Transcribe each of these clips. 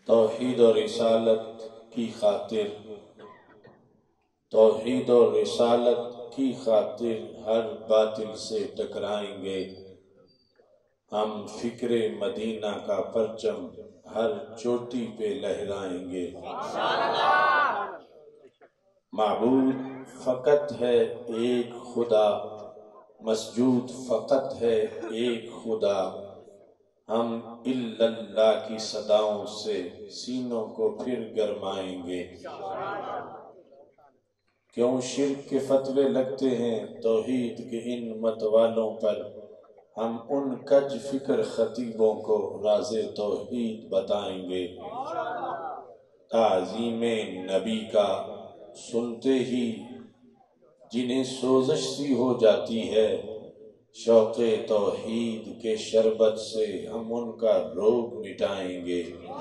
توحید اور رسالت کی خاطر توحید اور رسالت کی خاطر ہر باطل سے ٹکرائیں گے۔ ہم فکر مدینہ کا پرچم ہر چوٹی پہ لہرائیں گے۔ معبود فقط ہے ایک خدا، مسجود فقط ہے ایک خدا، ہم الا اللہ کی صداؤں سے سینوں کو پھر گرمائیں گے۔ کیوں شرک کے فتوے لگتے ہیں توحید کے ان متوالوں پر، ہم ان کج فکر خطیبوں کو راز توحید بتائیں گے۔ تعظیم نبی کا سنتے ہی جنہیں سوزش سی ہو جاتی ہے، شوق توحید کے شربت سے ہم ان کا روگ مٹائیں گے۔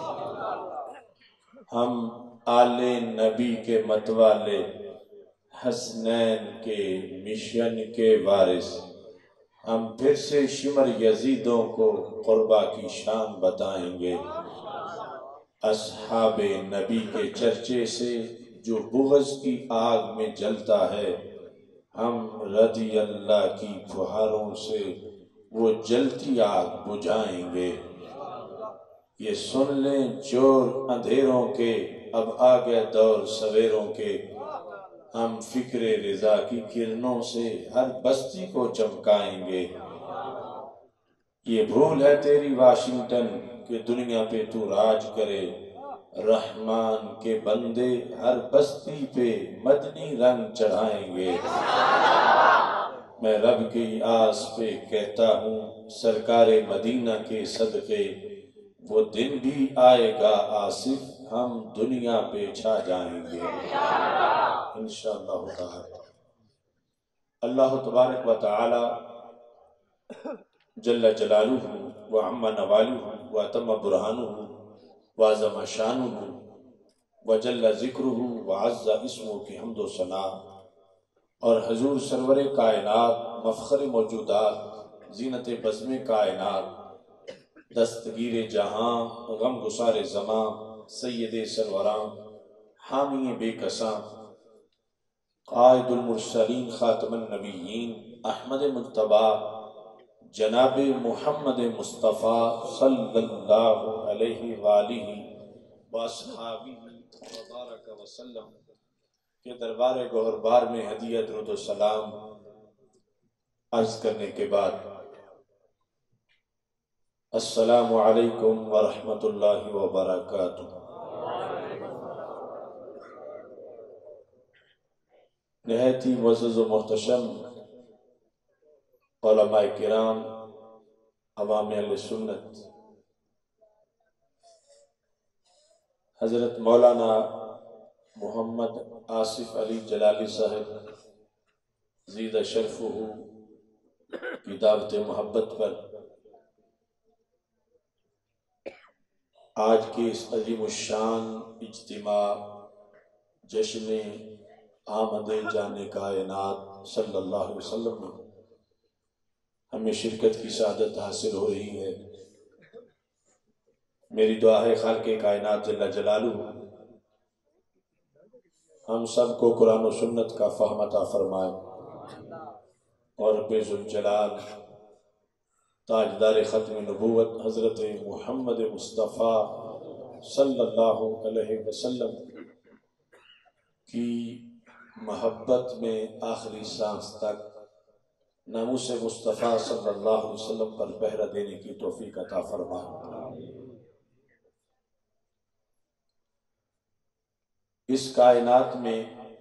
ہم آل نبی کے متوالے، حسنین کے مشن کے وارث، ہم پھر سے شمر یزیدوں کو قربا کی شان بتائیں گے۔ اصحاب نبی کے چرچے سے جو بغض کی آگ میں جلتا ہے، ہم رضی اللہ کی پھوہاروں سے وہ جلتی آگ بجھائیں گے۔ یہ سن لیں چور اندھیروں کے، اب آ گیا دور سویروں کے، ہم فکر رضا کی کرنوں سے ہر بستی کو چمکائیں گے۔ یہ بھول ہے تیری واشنگٹن کہ دنیا پہ تو راج کرے، رحمان کے بندے ہر بستی پہ مدنی رنگ چڑھائیں گے۔ میں رب کی آس پہ کہتا ہوں سرکار مدینہ کے صدقے، وہ دن بھی آئے گا آصف، ہم دنیا پہ چھا جائیں گے انشاءاللہ تعالی۔ اللہ تبارک و تعالی جل جلالہ وعم نوالہ واتم برہانہ وعظم شانہ وجل ذکرہ وعز اسمہ کی حمد و ثنا، اور حضور سرور کائنات، مفخر موجودات، زینت بزم کائنات، دستگیر جہاں، غم گسار زماں، سید سروراں، حامی بے کساں، قائد المرسلین، خاتم النبیین، احمد مجتبی، جناب محمد مصطفیٰ صلی اللہ علیہ وآلہ واصحابہ وبارک وسلم کے دربار گوہربار میں ہدیہ درود و سلام عرض کرنے کے بعد، السلام علیکم ورحمۃ اللہ وبرکاتہ۔ نہایت ہی معزز و محتشم علماء کرام، عوام اہل سنت، حضرت مولانا محمد آصف علی جلالی صاحب زیدہ شرفہ کی دعوت محبت پر آج کے اس عظیم الشان اجتماع جشن آمد جان کائنات صلی اللہ علیہ وسلم میں ہمیں شرکت کی سعادت حاصل ہو رہی ہے۔ میری دعا ہے خالق کائنات جل جلالہ ہم سب کو قرآن و سنت کا فہم عطا فرمائے، اور رب ذوالجلال تاجدار ختم نبوت حضرت محمد مصطفیٰ صلی اللہ علیہ وسلم کی محبت میں آخری سانس تک ناموس مصطفیٰ صلی اللہ علیہ وسلم پر پہرہ دینے کی توفیق عطا فرمائے۔ اس کائنات میں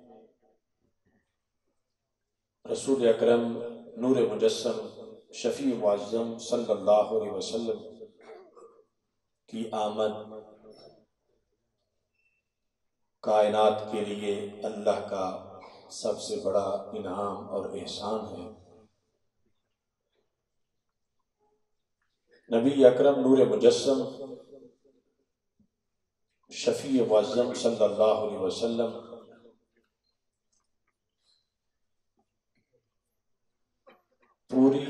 رسول اکرم نور مجسم شفیع معظم صلی اللہ علیہ وسلم کی آمد کائنات کے لیے اللہ کا سب سے بڑا انعام اور احسان ہے۔ نبی اکرم نور مجسم شفیع معظم صلی اللہ علیہ وسلم پوری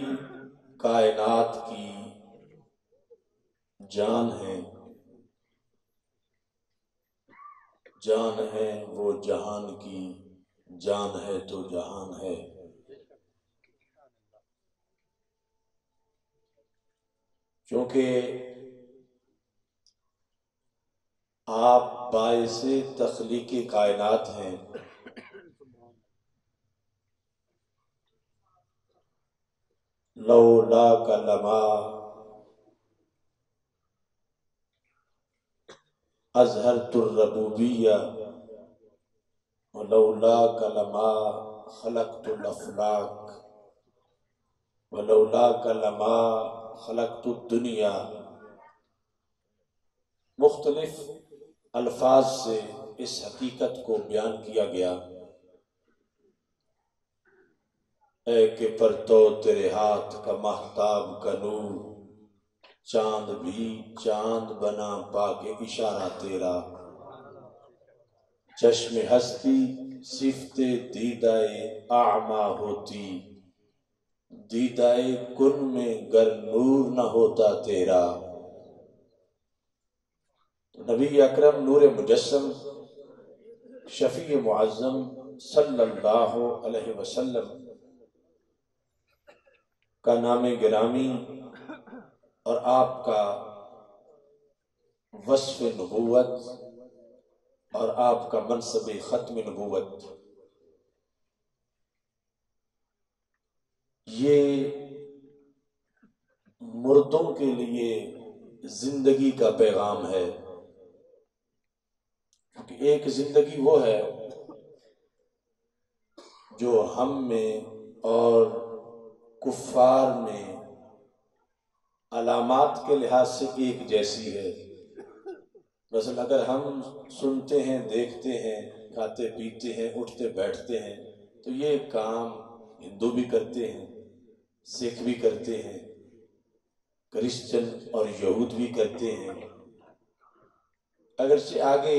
کائنات کی جان ہے، جان ہے وہ جہان کی، جان ہے تو جہان ہے۔ چونکہ آپ باعث تخلیق کائنات ہیں، لولاک لما اظہرت الربوبیہ ولولاک لما خلقت الافلاک ولولاک لما خلقت الدنیا۔ مختلف الفاظ سے اس حقیقت کو بیان کیا گیا، اے کہ پرتو تیرے ہاتھ کا مہتاب کا نور، چاند بھی چاند بنا پا کے اشارہ تیرا، چشم ہستی صفت دیدائے اعمیٰ ہوتی، دیدائے کن میں گر نور نہ ہوتا تیرا۔ نبی اکرم نور مجسم شفیع معظم صلی اللہ علیہ وسلم کا نام گرامی اور آپ کا وصف نبوت اور آپ کا منصب ختم نبوت، یہ مردوں کے لیے زندگی کا پیغام ہے۔ کیونکہ ایک زندگی وہ ہے جو ہم میں اور کفار میں علامات کے لحاظ سے ایک جیسی ہے۔ مثلا اگر ہم سنتے ہیں، دیکھتے ہیں، کھاتے پیتے ہیں، اٹھتے بیٹھتے ہیں، تو یہ کام ہندو بھی کرتے ہیں، سکھ بھی کرتے ہیں، کرسچن اور یہود بھی کرتے ہیں۔ اگرچہ آگے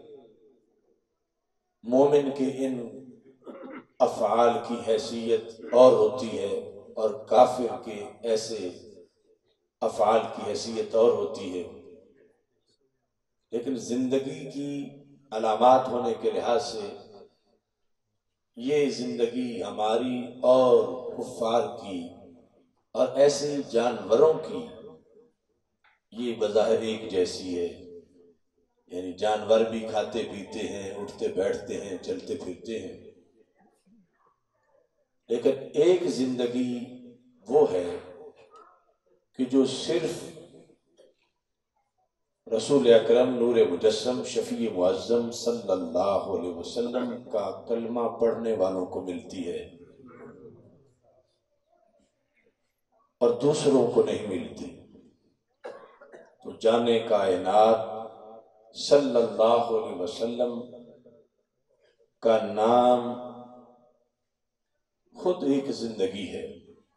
مومن کے ان افعال کی حیثیت اور ہوتی ہے اور کافر کے ایسے افعال کی حیثیت اور ہوتی ہے، لیکن زندگی کی علامات ہونے کے لحاظ سے یہ زندگی ہماری اور کفار کی اور ایسے جانوروں کی یہ بظاہر ایک جیسی ہے۔ یعنی جانور بھی کھاتے پیتے ہیں، اٹھتے بیٹھتے ہیں، چلتے پھرتے ہیں، لیکن ایک زندگی وہ ہے کہ جو صرف رسول اکرم نور مجسم شفیع معظم صلی اللہ علیہ وسلم کا کلمہ پڑھنے والوں کو ملتی ہے اور دوسروں کو نہیں ملتی۔ تو جانے کائنات صلی اللہ علیہ وسلم کا نام خود ایک زندگی ہے۔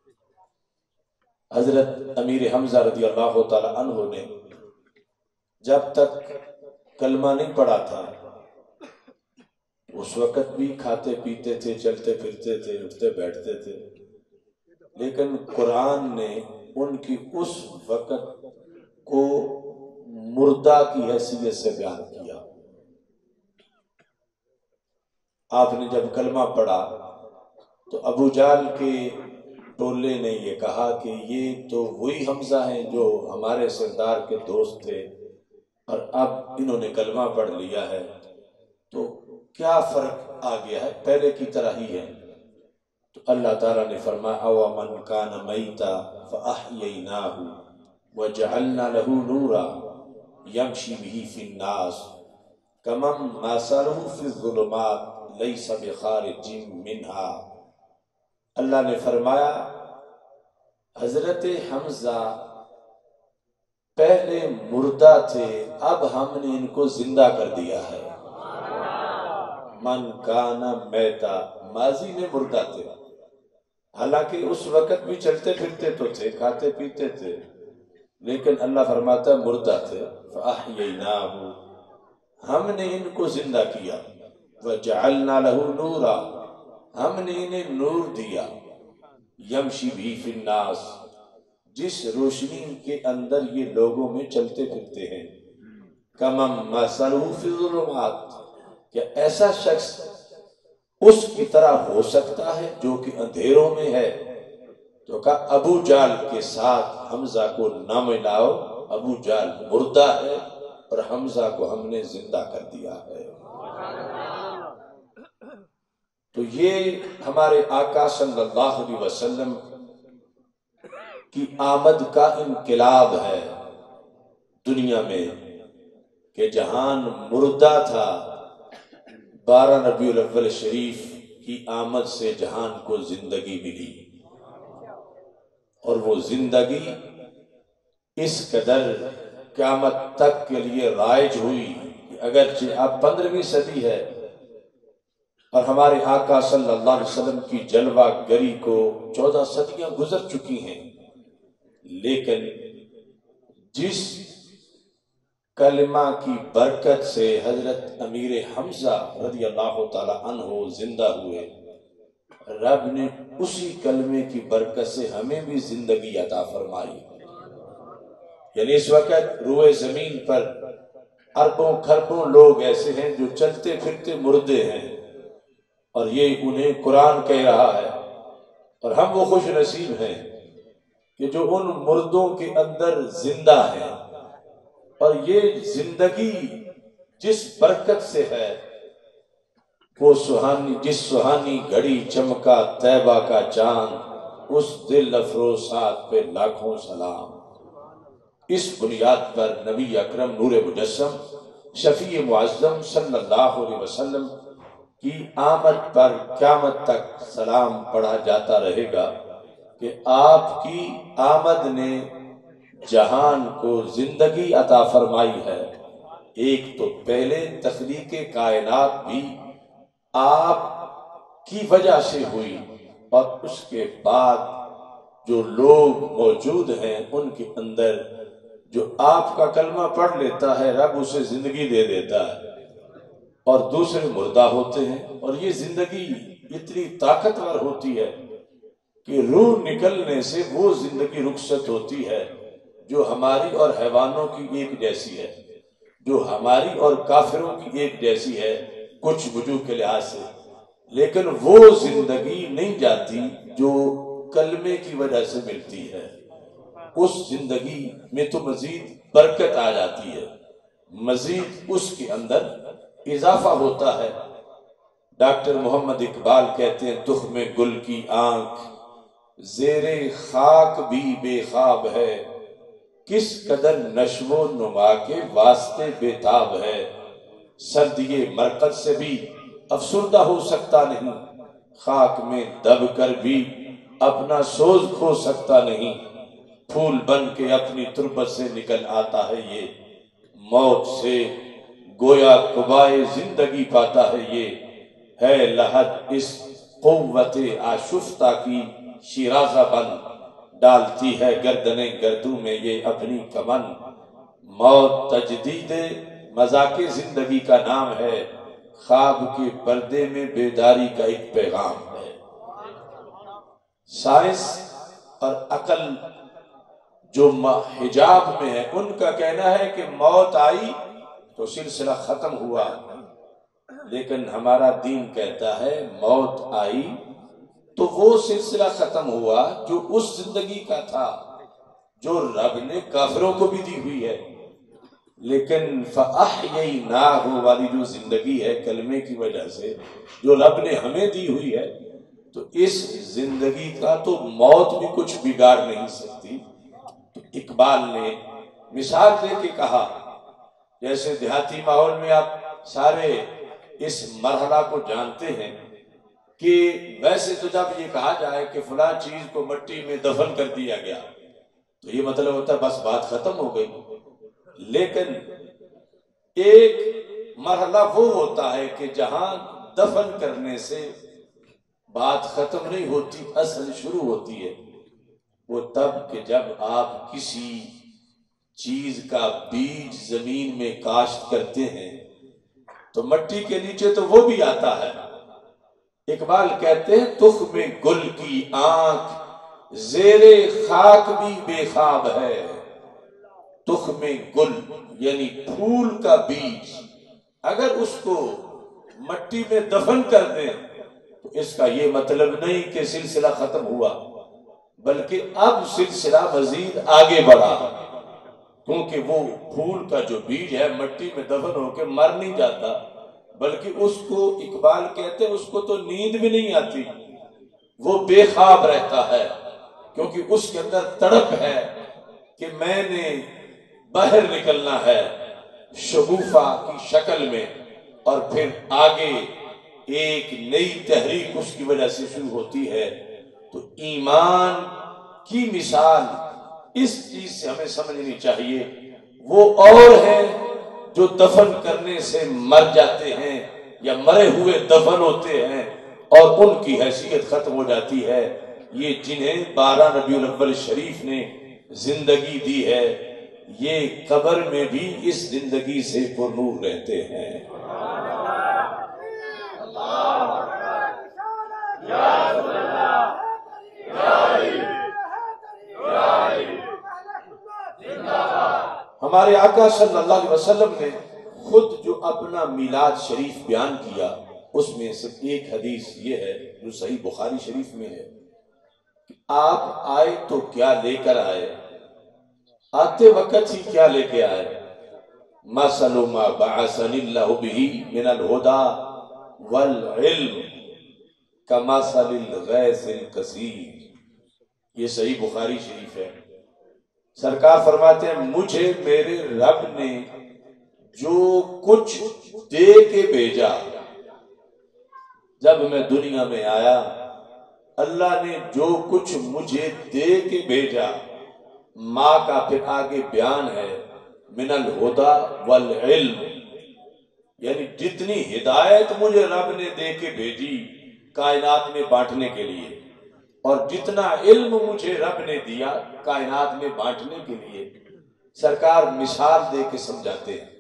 حضرت امیر حمزہ رضی اللہ تعالی عنہ نے جب تک کلمہ نہیں پڑھا تھا، اس وقت بھی کھاتے پیتے تھے، چلتے پھرتے تھے، اٹھتے بیٹھتے تھے، لیکن قرآن نے ان کی اس وقت کو مردہ کی حیثیت سے بیان کیا۔ آپ نے جب کلمہ پڑھا تو ابو جہل کے ٹولے نے یہ کہا کہ یہ تو وہی حمزہ ہیں جو ہمارے سردار کے دوست تھے، اور اب انہوں نے کلمہ پڑھ لیا ہے، تو کیا فرق آ گیا ہے؟ پہلے کی طرح ہی ہے۔ تو اللہ تعالیٰ نے فرمایا اَوَمَنْ كَانَ مَيْتًا فَأَحْيَيْنَاهُ وَجَعَلْنَا لَهُ نُورًا يَمْشِي بِهِ فِي النَّاسِ كَمَنْ مَثَلُهُ فِي الظُّلُمَاتِ لَيْسَ بِخَارِجٍ مِنْهَا۔ اللہ نے فرمایا حضرت حمزہ پہلے مردہ تھے، اب ہم نے ان کو زندہ کر دیا ہے۔ من کان میتا، ماضی میں مردہ تھے، حالانکہ اس وقت بھی چلتے پھرتے تو تھے، کھاتے پیتے تھے، لیکن اللہ فرماتا مردہ تھے۔ فَأَحْيَيْنَاهُ، ہم نے ان کو زندہ کیا، وَجَعَلْنَا لَهُ نُورًا، ہم نے انہیں نور دیا، يَمْشِي بِهِ فِي النَّاسِ، جس روشنی کے اندر یہ لوگوں میں چلتے پھرتے ہیں۔ كَمَنْ مَثَلُهُ فِي الظُّلُمَاتِ، کہ ایسا شخص اس کی طرح ہو سکتا ہے جو کہ اندھیروں میں ہے؟ تو کہا ابو جال کے ساتھ حمزہ کو نہ ملاؤ، ابو جال مردہ ہے اور حمزہ کو ہم نے زندہ کر دیا ہے۔ تو یہ ہمارے آقا صلی اللہ علیہ وسلم کی آمد کا انقلاب ہے دنیا میں، کہ جہان مردہ تھا، 12 ربیع الاول شریف کی آمد سے جہان کو زندگی ملی، اور وہ زندگی اس قدر قیامت تک کے لیے رائج ہوئی کہ اگرچہ اب 15ویں صدی ہے اور ہمارے آقا صلی اللہ علیہ وسلم کی جلوہ گری کو 14 صدیاں گزر چکی ہیں، لیکن جس کلمہ کی برکت سے حضرت امیر حمزہ رضی اللہ تعالی عنہ زندہ ہوئے، رب نے اسی کلمے کی برکت سے ہمیں بھی زندگی عطا فرمائی۔ یعنی اس وقت روئے زمین پر اربوں کھربوں لوگ ایسے ہیں جو چلتے پھرتے مردے ہیں، اور یہ انہیں قرآن کہہ رہا ہے، اور ہم وہ خوش نصیب ہیں کہ جو ان مردوں کے اندر زندہ ہیں، اور یہ زندگی جس برکت سے ہے، وہ جس سہانی گھڑی چمکا طیبہ کا چاند، اس دل افروز ساتھ پہ لاکھوں سلام۔ اس بنیاد پر نبی اکرم نور مجسم شفیع معظم صلی اللہ علیہ وسلم کی آمد پر قیامت تک سلام پڑھا جاتا رہے گا کہ آپ کی آمد نے جہان کو زندگی عطا فرمائی ہے۔ ایک تو پہلے تخلیق کائنات بھی آپ کی وجہ سے ہوئی، اور اس کے بعد جو لوگ موجود ہیں ان کے اندر جو آپ کا کلمہ پڑھ لیتا ہے، رب اسے زندگی دے دیتا ہے، اور دوسرے مردہ ہوتے ہیں، اور یہ زندگی اتنی طاقتور ہوتی ہے کہ روح نکلنے سے وہ زندگی رخصت ہوتی ہے جو ہماری اور حیوانوں کی ایک جیسی ہے، جو ہماری اور کافروں کی ایک جیسی ہے کچھ وجوہ کے لحاظ سے، لیکن وہ زندگی نہیں جاتی جو کلمے کی وجہ سے ملتی ہے۔ اس زندگی میں تو مزید برکت آ جاتی ہے، مزید اس کے اندر اضافہ ہوتا ہے۔ ڈاکٹر محمد اقبال کہتے ہیں تخم گل کی آنکھ زیر خاک بھی بے خواب ہے، کس قدر نشو و نما کے واسطے بے تاب ہے، سردی مرقد سے بھی افسردہ ہو سکتا نہیں، خاک میں دب کر بھی اپنا سوز کھو سکتا نہیں، پھول بن کے اپنی تربت سے نکل آتا ہے یہ، موت سے گویا قبائے زندگی پاتا ہے یہ، ہے لحد اس قوت آشفتہ کی شیرازہ بند، ڈالتی ہے گردن گردوں میں یہ اپنی کمن، موت تجدید مذاق زندگی کا نام ہے، خواب کے پردے میں بیداری کا ایک پیغام ہے۔ سائنس اور عقل جو حجاب میں ہے ان کا کہنا ہے کہ موت آئی تو سلسلہ ختم ہوا، لیکن ہمارا دین کہتا ہے موت آئی تو وہ سلسلہ ختم ہوا جو اس زندگی کا تھا جو رب نے کافروں کو بھی دی ہوئی ہے، لیکن فَأَحْيَيْنَاهُ والی جو زندگی ہے کلمے کی وجہ سے جو رب نے ہمیں دی ہوئی ہے، تو اس زندگی کا تو موت بھی کچھ بگاڑ نہیں سکتی۔ تو اقبال نے مثال دے کے کہا، جیسے دیہاتی ماحول میں آپ سارے اس مرحلہ کو جانتے ہیں کہ ویسے تو جب یہ کہا جائے کہ فلاں چیز کو مٹی میں دفن کر دیا گیا تو یہ مطلب ہوتا ہے بس بات ختم ہو گئی، لیکن ایک مرحلہ وہ ہوتا ہے کہ جہاں دفن کرنے سے بات ختم نہیں ہوتی، اصل شروع ہوتی ہے، وہ تب کہ جب آپ کسی چیز کا بیج زمین میں کاشت کرتے ہیں تو مٹی کے نیچے تو وہ بھی آتا ہے۔ اقبال کہتے ہیں تخم گل کی آنکھ زیر خاک بھی بے خواب ہے، تخم گل یعنی پھول کا بیج اگر اس کو مٹی میں دفن کر دیں تو اس کا یہ مطلب نہیں کہ سلسلہ ختم ہوا، بلکہ اب سلسلہ مزید آگے بڑھا، کیونکہ وہ پھول کا جو بیج ہے مٹی میں دفن ہو کے مر نہیں جاتا، بلکہ اس کو اقبال کہتے ہیں اس کو تو نیند بھی نہیں آتی، وہ بے خواب رہتا ہے، کیونکہ اس کے اندر تڑپ ہے کہ میں نے باہر نکلنا ہے شگوفہ کی شکل میں، اور پھر آگے ایک نئی تحریک اس کی وجہ سے شروع ہوتی ہے۔ تو ایمان کی مثال اس چیز سے ہمیں سمجھنی چاہیے، وہ اور ہیں جو دفن کرنے سے مر جاتے ہیں یا مرے ہوئے دفن ہوتے ہیں اور ان کی حیثیت ختم ہو جاتی ہے، یہ جنہیں 12 ربیع الاول شریف نے زندگی دی ہے یہ قبر میں بھی اس زندگی سے پرنور رہتے ہیں۔ ہمارے آقا صلی اللہ علیہ وسلم نے خود جو اپنا میلاد شریف بیان کیا اس میں سے ایک حدیث یہ ہے جو صحیح بخاری شریف میں ہے کہ آپ آئے تو کیا لے کر آئے، آتے وقت ہی کیا لے کے آئے، مثل ما بعثنی اللہ بہ من الہدی والعلم کمثل الغیث الکثیر، یہ صحیح بخاری شریف ہے۔ سرکار فرماتے ہیں مجھے میرے رب نے جو کچھ دے کے بھیجا، جب میں دنیا میں آیا اللہ نے جو کچھ مجھے دے کے بھیجا، ماں کا پھر آگے بیان ہے من الہدی والعلم، یعنی جتنی ہدایت مجھے رب نے دے کے بھیجی کائنات میں بانٹنے کے لیے، اور جتنا علم مجھے رب نے دیا کائنات میں بانٹنے کے لیے، سرکار مثال دے کے سمجھاتے ہیں۔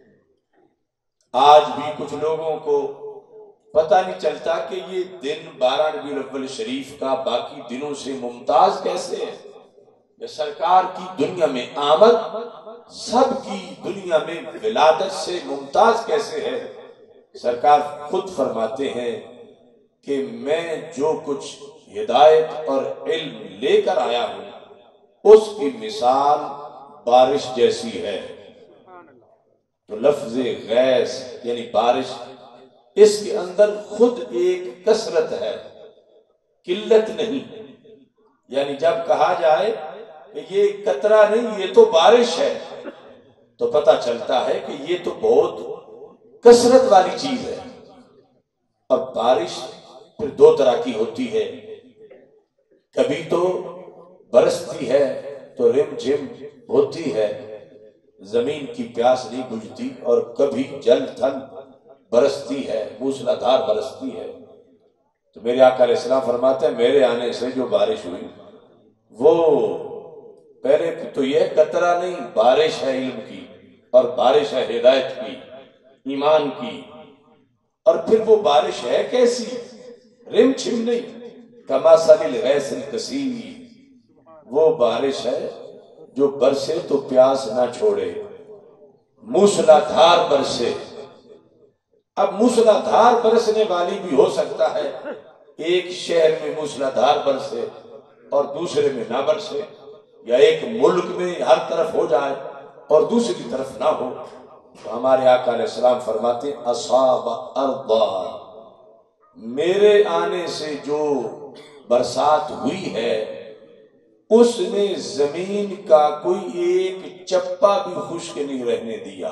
آج بھی کچھ لوگوں کو پتہ نہیں چلتا کہ یہ دن 12 ربیع الاول شریف کا باقی دنوں سے ممتاز کیسے ہے، یا سرکار کی دنیا میں آمد سب کی دنیا میں ولادت سے ممتاز کیسے ہے۔ سرکار خود فرماتے ہیں کہ میں جو کچھ ہدایت اور علم لے کر آیا ہوں اس کی مثال بارش جیسی ہے۔ تو لفظ غیث یعنی بارش، اس کے اندر خود ایک کثرت ہے، قلت نہیں، یعنی جب کہا جائے کہ یہ قطرہ نہیں یہ تو بارش ہے تو پتہ چلتا ہے کہ یہ تو بہت کثرت والی چیز ہے۔ اب بارش پھر دو طرح کی ہوتی ہے، کبھی تو برستی ہے تو رم جھم ہوتی ہے، زمین کی پیاس نہیں بجھتی، اور کبھی جل تھل برستی ہے، موسلا دھار برستی ہے۔ تو میرے آقا علیہ السلام فرماتے ہیں میرے آنے سے جو بارش ہوئی وہ پہلے تو یہ قطرہ نہیں، بارش ہے علم کی، اور بارش ہے ہدایت کی، ایمان کی، اور پھر وہ بارش ہے کیسی، رم چھم نہیں، کمثل الغیث الکثیر، وہ بارش ہے جو برسے تو پیاس نہ چھوڑے، موسلا دھار برسے۔ اب موسلا دھار برسنے والی بھی ہو سکتا ہے ایک شہر میں موسلا دھار برسے اور دوسرے میں نہ برسے، یا ایک ملک میں ہر طرف ہو جائے اور دوسری طرف نہ ہو۔ تو ہمارے آقا علیہ السلام فرماتے ہیں اصاب ارضا، میرے آنے سے جو برسات ہوئی ہے اس نے زمین کا کوئی ایک چپا بھی خشک نہیں رہنے دیا۔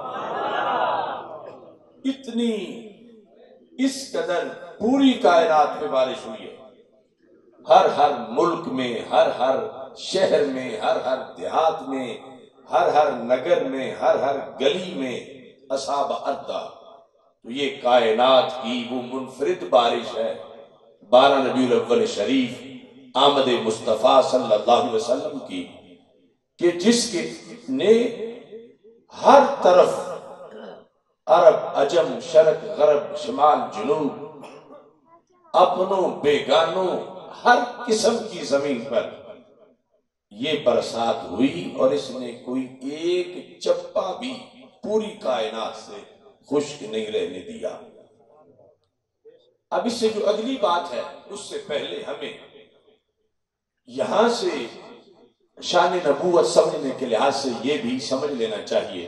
اتنی اس قدر پوری کائنات میں بارش ہوئی ہے، ہر ملک میں، ہر شہر میں، ہر دیہات میں، ہر نگر میں، ہر گلی میں اصحاب ارضا۔ تو یہ کائنات کی وہ منفرد بارش ہے 12 ربیع الاول شریف آمد مصطفیٰ صلی اللہ علیہ وسلم کی، کہ جس کے نے ہر طرف عرب عجم شرق غرب شمال جنوب اپنوں بیگانوں ہر قسم کی زمین پر یہ برسات ہوئی، اور اس نے کوئی ایک چپا بھی پوری کائنات سے خشک نہیں رہنے دیا۔ اب اس سے جو اگلی بات ہے اس سے پہلے ہمیں یہاں سے شان نبوت سمجھنے کے لحاظ سے یہ بھی سمجھ لینا چاہیے،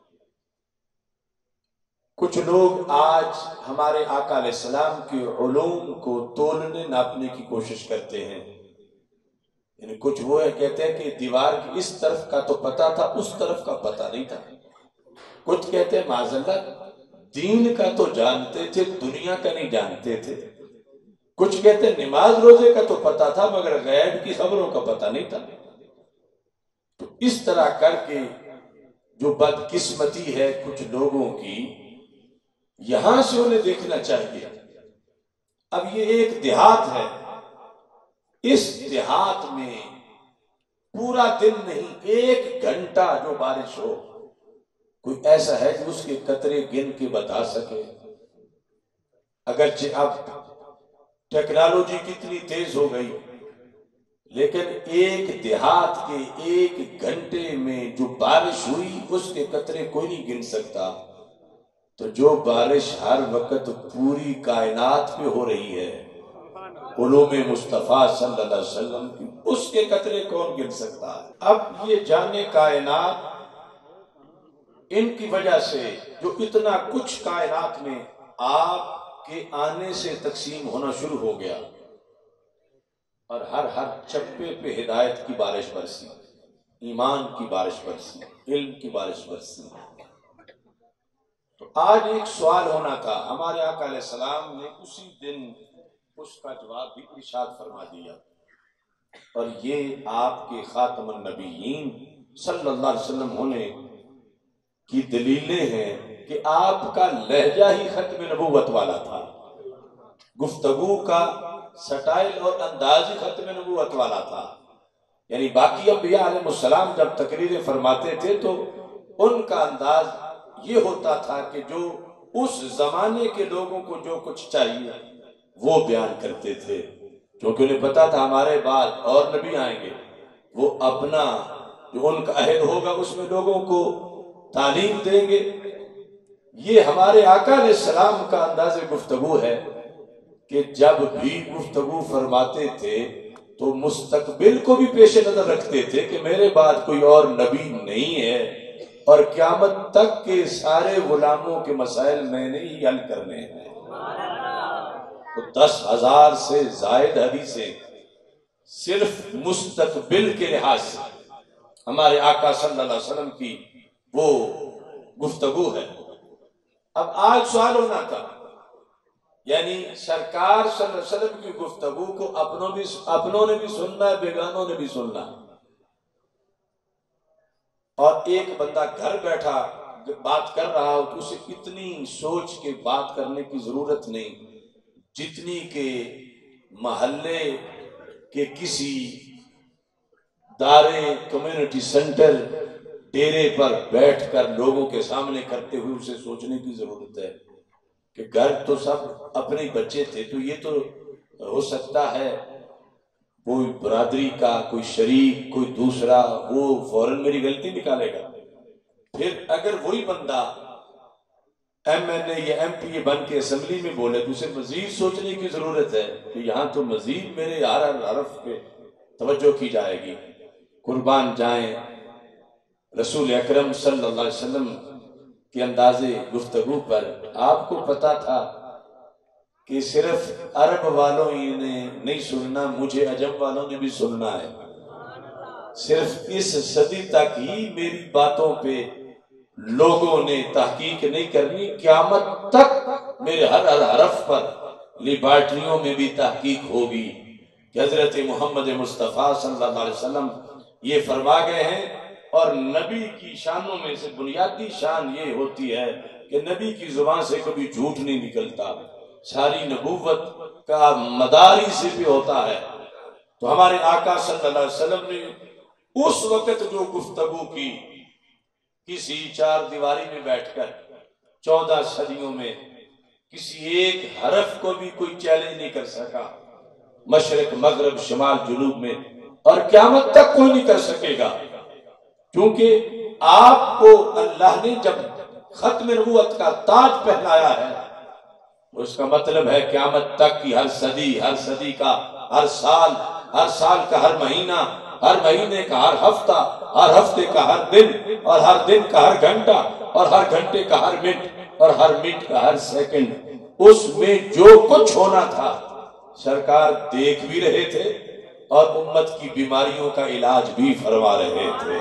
کچھ لوگ آج ہمارے آقا علیہ السلام کے علوم کو تولنے ناپنے کی کوشش کرتے ہیں، یعنی کچھ وہ کہتے ہیں کہ دیوار کی اس طرف کا تو پتہ تھا، اس طرف کا پتہ نہیں تھا، کچھ کہتے ہیں معاذ اللہ دین کا تو جانتے تھے، دنیا کا نہیں جانتے تھے، کچھ کہتے ہیں نماز روزے کا تو پتہ تھا مگر غیب کی خبروں کا پتہ نہیں تھا۔ تو اس طرح کر کے جو بدقسمتی ہے کچھ لوگوں کی، یہاں سے انہیں دیکھنا چاہیے۔ اب یہ ایک دیہات ہے، اس دیہات میں پورا دن نہیں، 1 گھنٹہ جو بارش ہو، کوئی ایسا ہے جو اس کے قطرے گن کے بتا سکے؟ اگرچہ اب ٹیکنالوجی کتنی تیز ہو گئی، لیکن ایک دیہات کے 1 گھنٹے میں جو بارش ہوئی اس کے قطرے کوئی نہیں گن سکتا۔ تو جو بارش ہر وقت پوری کائنات پہ ہو رہی ہے، علوم مصطفیٰ صلی اللہ علیہ وسلم کی، اس کے قطرے کون گن سکتا ہے؟ اب یہ جانے کائنات، ان کی وجہ سے جو اتنا کچھ کائنات میں آپ کے آنے سے تقسیم ہونا شروع ہو گیا، اور ہر چپے پہ ہدایت کی بارش برسی، ایمان کی بارش برسی، علم کی بارش برسی۔ تو آج ایک سوال ہونا تھا، ہمارے آقا علیہ السلام نے اسی دن اس کا جواب بھی ارشاد فرما دیا، اور یہ آپ کے خاتم النبیین صلی اللہ علیہ وسلم ہونے کی دلیلیں ہیں کہ آپ کا لہجہ ہی ختم نبوت والا تھا، گفتگو کا سٹائل اور انداز ہی ختم نبوت والا تھا۔ یعنی باقی انبیاء علیہ السلام جب تقریریں فرماتے تھے تو ان کا انداز یہ ہوتا تھا کہ جو اس زمانے کے لوگوں کو جو کچھ چاہیے وہ بیان کرتے تھے، کیونکہ انہیں پتا تھا ہمارے بعد اور نبی آئیں گے، وہ اپنا جو ان کا عہد ہوگا اس میں لوگوں کو تعلیم دیں گے۔ یہ ہمارے آقا علیہ السلام کا انداز گفتگو ہے کہ جب بھی گفتگو فرماتے تھے تو مستقبل کو بھی پیش نظر رکھتے تھے کہ میرے بعد کوئی اور نبی نہیں ہے، اور قیامت تک کے سارے غلاموں کے مسائل میں نے ہی حل کرنے ہیں۔ تو 10,000 سے زائد حدیثیں صرف مستقبل کے لحاظ سے ہمارے آقا صلی اللہ علیہ وسلم کی وہ گفتگو ہے۔ اب آج سوال ہونا تھا، یعنی سرکار صلی اللہ علیہ وسلم کی گفتگو کو اپنوں نے بھی سننا ہے، بیگانوں نے بھی سننا ہے، اور ایک بندہ گھر بیٹھا بات کر رہا ہو تو اسے اتنی سوچ کے بات کرنے کی ضرورت نہیں جتنی کہ محلے کے کسی دارے کمیونٹی سینٹر ڈیرے پر بیٹھ کر لوگوں کے سامنے کرتے ہوئے اسے سوچنے کی ضرورت ہے کہ گھر تو سب اپنے بچے تھے، تو یہ تو ہو سکتا ہے کوئی برادری کا کوئی شریک کوئی دوسرا وہ فوراً میری غلطی نکالے گا، پھر اگر وہی بندہ ایم این اے یا ایم پی اے بن کے اسمبلی میں بولے تو اسے مزید سوچنے کی ضرورت ہے کہ یہاں تو مزید میرے ہر حرف پہ توجہ کی جائے گی۔ قربان جائیں رسول اکرم صلی اللہ علیہ وسلم کے انداز گفتگو پر، آپ کو پتا تھا کہ صرف عرب والوں ہی نے نہیں سننا، مجھے عجم والوں نے بھی سننا ہے۔ صرف اس صدی تک ہی میری باتوں پہ لوگوں نے تحقیق نہیں کرنی، قیامت تک میرے ہر حرف پر لیبارٹریوں میں بھی تحقیق ہوگی کہ حضرت محمد مصطفیٰ صلی اللہ علیہ وسلم یہ فرما گئے ہیں۔ اور نبی کی شانوں میں سے بنیادی شان یہ ہوتی ہے کہ نبی کی زبان سے کبھی جھوٹ نہیں نکلتا، ساری نبوت کا مدار اسی پہ ہوتا ہے۔ تو ہمارے آقا صلی اللہ علیہ وسلم نے اس وقت جو گفتگو کی، کسی چار دیواری میں بیٹھ کر 14 صدیوں میں کسی ایک حرف کو بھی کوئی چیلنج نہیں کر سکا، مشرق مغرب شمال جنوب میں، اور قیامت تک کوئی نہیں کر سکے گا، کیونکہ آپ کو اللہ نے جب ختم نبوت کا تاج پہنایا ہے اس کا مطلب ہے قیامت تک کی ہر صدی کا ہر سال کا ہر مہینہ، ہر مہینے کا ہر ہفتہ، ہر ہفتے کا ہر دن، اور ہر دن کا ہر گھنٹہ، اور ہر گھنٹے کا ہر منٹ، اور ہر منٹ کا ہر سیکنڈ، اس میں جو کچھ ہونا تھا سرکار دیکھ بھی رہے تھے اور امت کی بیماریوں کا علاج بھی فرما رہے تھے۔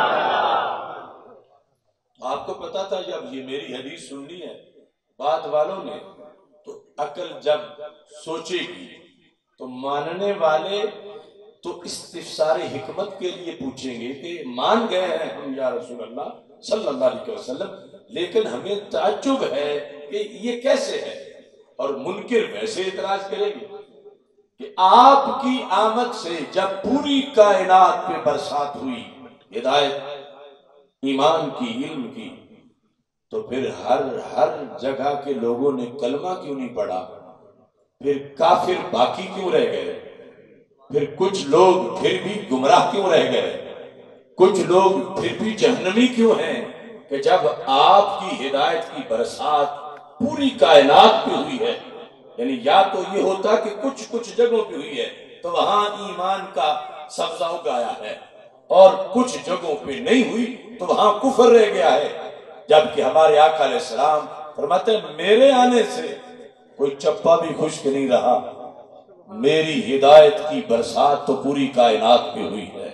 آپ کو پتا تھا جب یہ میری حدیث سننی ہے بعد والوں نے، تو عقل جب سوچے گی تو ماننے والے تو استفسار حکمت کے لیے پوچھیں گے کہ مان گئے ہیں ہم یا رسول اللہ صلی اللہ علیہ وسلم، لیکن ہمیں تعجب ہے کہ یہ کیسے ہے، اور منکر ویسے اعتراض کرے گی کہ آپ کی آمد سے جب پوری کائنات پہ برسات ہوئی ہدایت، ایمان کی، علم کی، تو پھر ہر جگہ کے لوگوں نے کلمہ کیوں نہیں پڑھا؟ پھر کافر باقی کیوں رہ گئے؟ پھر کچھ لوگ پھر بھی گمراہ کیوں رہ گئے؟ کچھ لوگ پھر بھی جہنمی کیوں ہیں؟ کہ جب آپ کی ہدایت کی برسات پوری کائنات پہ ہوئی ہے، یعنی یا تو یہ ہوتا کہ کچھ جگہوں پہ ہوئی ہے تو وہاں ایمان کا سبزہ اگایا ہے، اور کچھ جگہوں پہ نہیں ہوئی تو وہاں کفر رہ گیا ہے، جبکہ ہمارے آقا علیہ السلام فرماتے ہیں میرے آنے سے کوئی چپا بھی خشک نہیں رہا، میری ہدایت کی برسات تو پوری کائنات پہ ہوئی ہے۔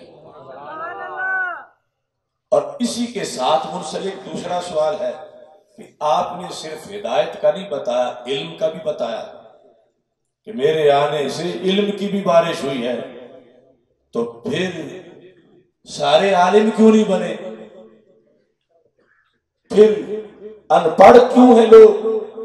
اور اسی کے ساتھ منسلک دوسرا سوال ہے کہ آپ نے صرف ہدایت کا نہیں بتایا، علم کا بھی بتایا کہ میرے آنے سے علم کی بھی بارش ہوئی ہے، تو پھر سارے عالم کیوں نہیں بنے؟ پھر ان پڑھ کیوں ہیں لوگ؟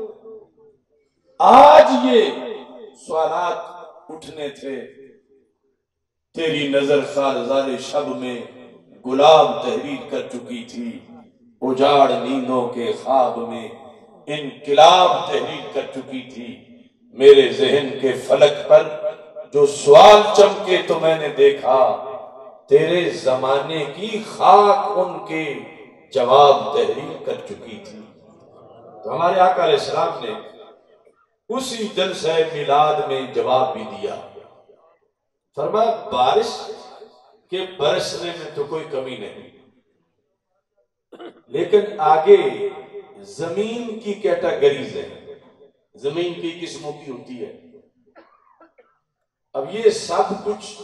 آج یہ سوالات اٹھنے تھے۔ تیری نظر خارزار شب میں گلاب تحریر کر چکی تھی، اجاڑ نیندوں کے خواب میں انقلاب تحریر کر چکی تھی، میرے ذہن کے فلک پر جو سوال چمکے تو میں نے دیکھا، تیرے زمانے کی خاک ان کے جواب تحریر کر چکی تھی۔ تو ہمارے آقا علیہ السلام نے اسی جلسہ میلاد میں جواب بھی دیا، فرمایا بارش کے برسنے میں تو کوئی کمی نہیں، لیکن آگے زمین کی کیٹاگریز ہیں، زمین کی قسموں کی ہوتی ہے۔ اب یہ سب کچھ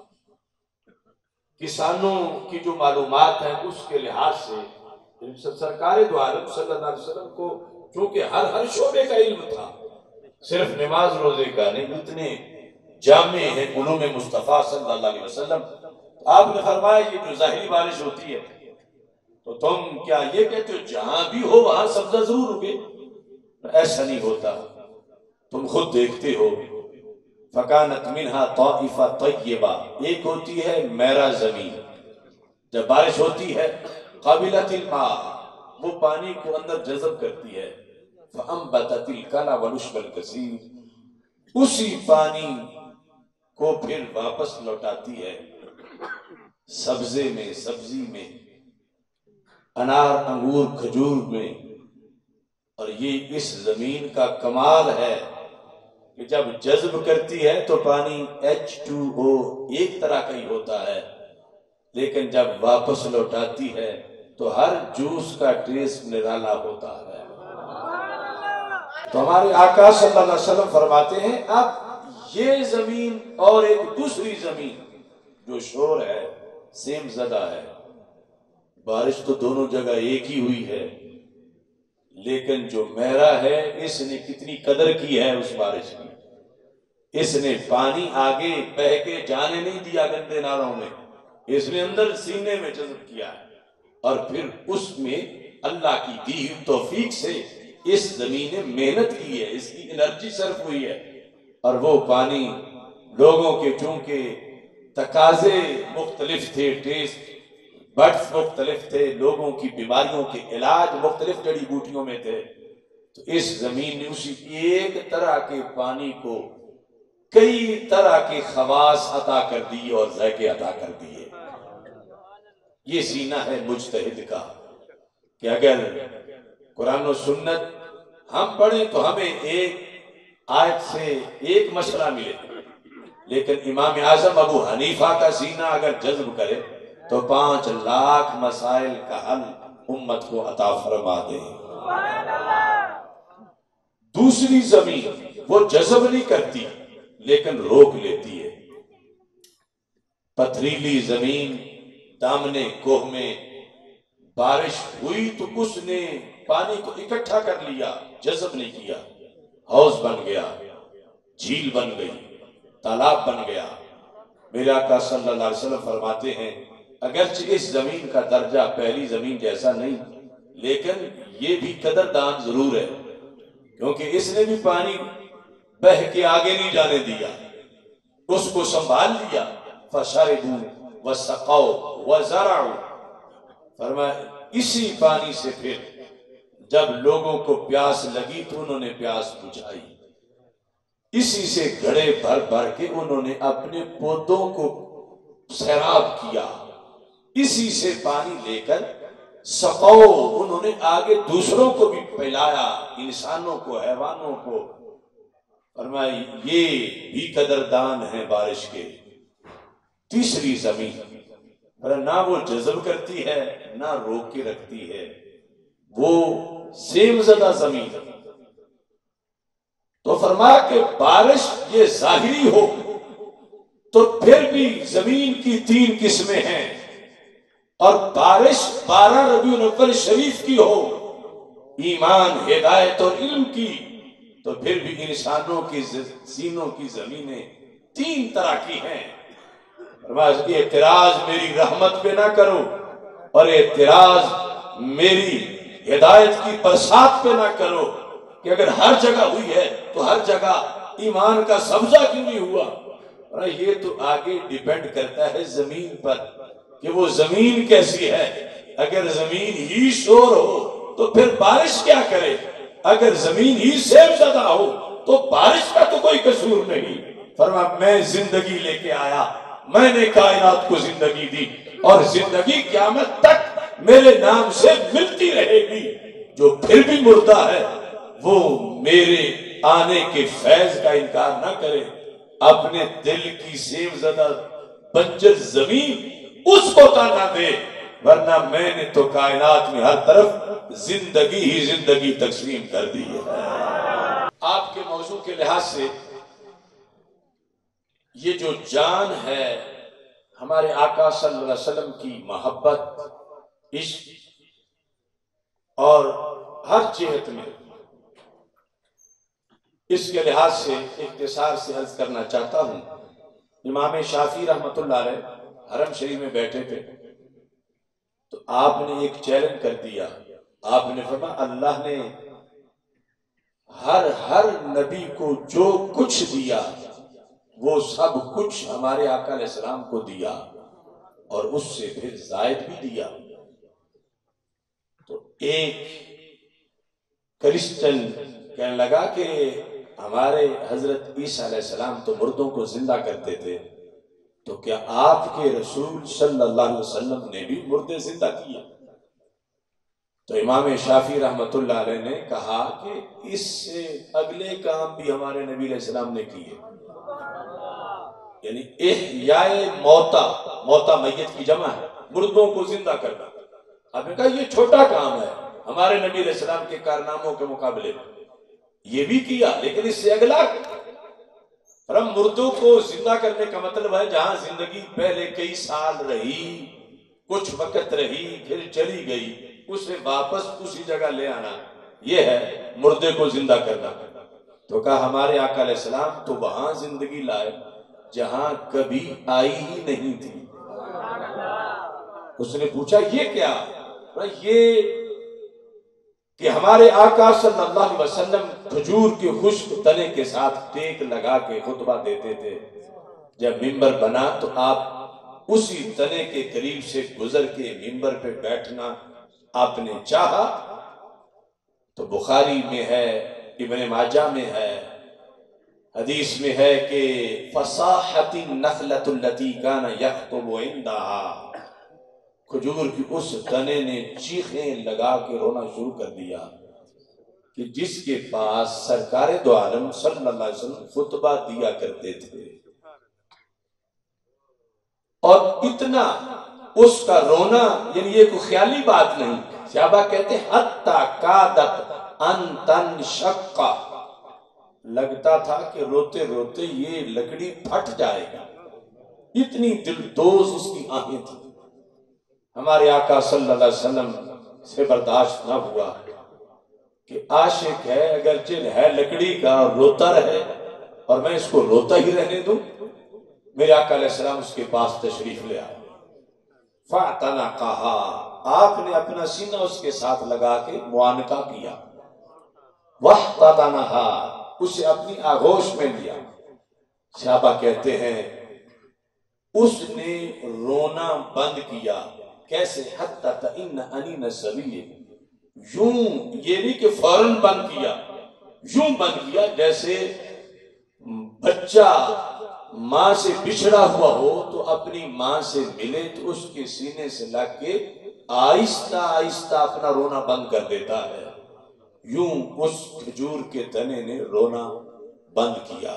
کسانوں کی جو معلومات ہیں اس کے لحاظ سے سرکار دو عالم صلی اللہ علیہ وسلم کو چونکہ ہر شعبے کا علم تھا، صرف نماز روزے کا نہیں، اتنے جامع ہیں علوم مصطفیٰ صلی اللہ علیہ وسلم۔ آپ نے فرمایا یہ جو ظاہری بارش ہوتی ہے تو تم کیا یہ کہتے ہو جہاں بھی ہو وہاں سبزہ ضرور ہوگے؟ ایسا نہیں ہوتا، تم خود دیکھتے ہو فَكَانَتْ مِنْهَا طَائِفَةٌ طَيِّبَةٌ، ایک ہوتی ہے میرا زمین، جب بارش ہوتی ہے قَابِلَةِ الْمَاءِ، وہ پانی کو اندر جذب کرتی ہے، فَأَنْبَتَتِ الْكَلَى وَالْعُشْبَ الْكَثِيرُ، اسی پانی کو پھر واپس لوٹاتی ہے سبزی میں، انار، انگور، کھجور میں۔ اور یہ اس زمین کا کمال ہے کہ جب جذب کرتی ہے تو پانی H2O ایک طرح کا ہی ہوتا ہے، لیکن جب واپس لوٹاتی ہے تو ہر جوس کا ٹیسٹ نرالا ہوتا ہے۔ تو ہمارے آقا صلی اللہ علیہ وسلم فرماتے ہیں اب یہ زمین اور ایک دوسری زمین جو شور ہے، سیم زدہ ہے، بارش تو دونوں جگہ ایک ہی ہوئی ہے، لیکن جو میرا ہے اس نے کتنی قدر کی ہے اس بارش کی، اس نے پانی آگے بہہ کے جانے نہیں دیا گندے نالوں میں، اس نے اندر سینے میں جذب کیا ہے، اور پھر اس میں اللہ کی دی ہوئی توفیق سے اس زمین نے محنت کی ہے، اس کی انرجی صرف ہوئی ہے، اور وہ پانی لوگوں کے چونکہ تقاضے مختلف تھے، ٹیسٹ بٹس مختلف تھے، لوگوں کی بیماریوں کے علاج مختلف جڑی بوٹیوں میں تھے، تو اس زمین نے اسی ایک طرح کے پانی کو کئی طرح کے خواص عطا کر دی اور ذائقے عطا کر دیے۔ یہ سینہ ہے مجتہد کا کہ اگر قرآن و سنت ہم پڑھیں تو ہمیں ایک آیت سے ایک مشورہ ملے، لیکن امام اعظم ابو حنیفہ کا سینہ اگر جذب کرے تو 5 لاکھ مسائل کا حل امت کو عطا فرما دے۔ دوسری زمین وہ جذب نہیں کرتی لیکن روک لیتی ہے۔ پتھریلی زمین، دامنے کوہ میں بارش ہوئی تو اس نے پانی کو اکٹھا کر لیا، جذب نہیں کیا، حوض بن گیا، جھیل بن گئی، تالاب بن گیا۔ میرے آقا صلی اللہ علیہ وسلم فرماتے ہیں اگرچہ اس زمین کا درجہ پہلی زمین جیسا نہیں لیکن یہ بھی قدردان ضرور ہے، کیونکہ اس نے بھی پانی بہہ کے آگے نہیں جانے دیا، اس کو سنبھال لیا۔ فَشَرِبُوا وَسَقَوْا وَزَرَعُوا، فرمایا اسی پانی سے پھر جب لوگوں کو پیاس لگی تو انہوں نے پیاس بجھائی، اسی سے گھڑے بھر بھر کے انہوں نے اپنے پودوں کو سیراب کیا، اسی سے پانی لے کر سقو انہوں نے آگے دوسروں کو بھی پلایا، انسانوں کو، حیوانوں کو۔ فرمایا یہ بھی قدردان ہیں بارش کے۔ تیسری زمین نہ وہ جذب کرتی ہے نہ روک کے رکھتی ہے، وہ سیم زدہ زمین۔ تو فرمایا کہ بارش یہ ظاہری ہو تو پھر بھی زمین کی 3 قسمیں ہیں، اور بارش 12 ربیع الاول شریف کی ہو، ایمان، ہدایت اور علم کی، تو پھر بھی انسانوں کی سینوں کی زمینیں 3 طرح کی ہیں۔ فرمایا اعتراض میری رحمت پہ نہ کرو اور اعتراض میری ہدایت کی برسات پہ نہ کرو کہ اگر ہر جگہ ہوئی ہے تو ہر جگہ ایمان کا سبزہ کیوں نہیں ہوا۔ اور یہ تو آگے ڈیپینڈ کرتا ہے زمین پر کہ وہ زمین کیسی ہے۔ اگر زمین ہی شور ہو تو پھر بارش کیا کرے، اگر زمین ہی سیب زدہ ہو تو بارش کا تو کوئی قصور نہیں۔ فرمایا میں زندگی لے کے آیا، میں نے کائنات کو زندگی دی، اور زندگی قیامت تک میرے نام سے ملتی رہے گی۔ جو پھر بھی مردہ ہے وہ میرے آنے کے فیض کا انکار نہ کرے، اپنے دل کی سیب زدہ بنجر زمین اس کو تانا دے، ورنہ میں نے تو کائنات میں ہر طرف زندگی ہی زندگی تقسیم کر دی ہے۔ آپ کے موضوع کے لحاظ سے یہ جو جان ہے ہمارے آقا صلی اللہ علیہ وسلم کی محبت، عشق اور ہر جہت میں، اس کے لحاظ سے اختصار سے عرض کرنا چاہتا ہوں۔ امام شافعی رحمت اللہ علیہ حرم شریف میں بیٹھے تھے تو آپ نے ایک چیلنج کر دیا۔ آپ نے فرمایا اللہ نے ہر نبی کو جو کچھ دیا وہ سب کچھ ہمارے آقا علیہ السلام کو دیا اور اس سے پھر زائد بھی دیا۔ تو ایک کرسچن کہنے لگا کہ ہمارے حضرت عیسیٰ علیہ السلام تو مردوں کو زندہ کرتے تھے، تو کیا آپ کے رسول صلی اللہ علیہ وسلم نے بھی مردے زندہ کیے؟ تو امام شافعی رحمت اللہ علیہ نے کہا کہ اس سے اگلے کام بھی ہمارے نبی علیہ السلام نے کیے، یعنی احیاء موتا میت کی جمع ہے، مردوں کو زندہ کرنا۔ آپ نے کہا یہ چھوٹا کام ہے ہمارے نبی علیہ السلام کے کارناموں کے مقابلے میں، یہ بھی کیا لیکن اس سے اگلا ہم مردوں کو زندہ کرنے کا مطلب ہے جہاں زندگی پہلے کئی سال رہی، کچھ وقت رہی، پھر چلی گئی، اسے واپس اسی جگہ لے آنا، یہ ہے مردے کو زندہ کرنا۔ تو کہا ہمارے آقا علیہ السلام تو وہاں زندگی لائے جہاں کبھی آئی ہی نہیں تھی۔ اس نے پوچھا یہ کیا؟ یہ کہ ہمارے آقا صلی اللہ علیہ وسلم کھجور کے خشک تنے کے ساتھ ٹیک لگا کے خطبہ دیتے تھے، جب ممبر بنا تو آپ اسی تنے کے قریب سے گزر کے ممبر پہ بیٹھنا آپ نے چاہا۔ تو بخاری میں ہے، ابن ماجہ میں ہے، حدیث میں ہے کہ فصاحت النخلۃ التي كان يخطب عندها، کھجور کی اس تنے نے چیخیں لگا کے رونا شروع کر دیا۔ کہ جس کے پاس سرکار دو عالم صلی اللہ علیہ وسلم خطبہ دیا کرتے تھے، اور اتنا اس کا رونا، یعنی یہ کوئی خیالی بات نہیں، صحابہ کہتے ہیں حتی کادت ان تنشق، لگتا تھا کہ روتے روتے یہ لکڑی پھٹ جائے گا، اتنی دلدوز اس کی آہیں تھی۔ ہمارے آقا صلی اللہ علیہ وسلم سے برداشت نہ ہوا کہ عاشق ہے اگرچہ ہے لکڑی کا اور روتا رہے، اور میں اس کو روتا ہی رہنے دوں۔ میرے آقا علیہ السلام اس کے پاس تشریف لے آئے، فَاعْتَنَقَهَا، آپ نے اپنا سینہ اس کے ساتھ لگا کے معانقہ کیا، وَاحْتَضَنَهَا، اسے اپنی آغوش میں لیا۔ صحابہ کہتے ہیں اس نے رونا بند کیا، کیسے؟ حتی تئن انین سبیل، یوں، یہ نہیں کہ فوراً بند کیا، یوں بند کیا جیسے بچہ ماں سے بچھڑا ہوا ہو تو اپنی ماں سے ملے تو اس کے سینے سے لگ کے آہستہ آہستہ اپنا رونا بند کر دیتا ہے، یوں اس کھجور کے تنے نے رونا بند کیا۔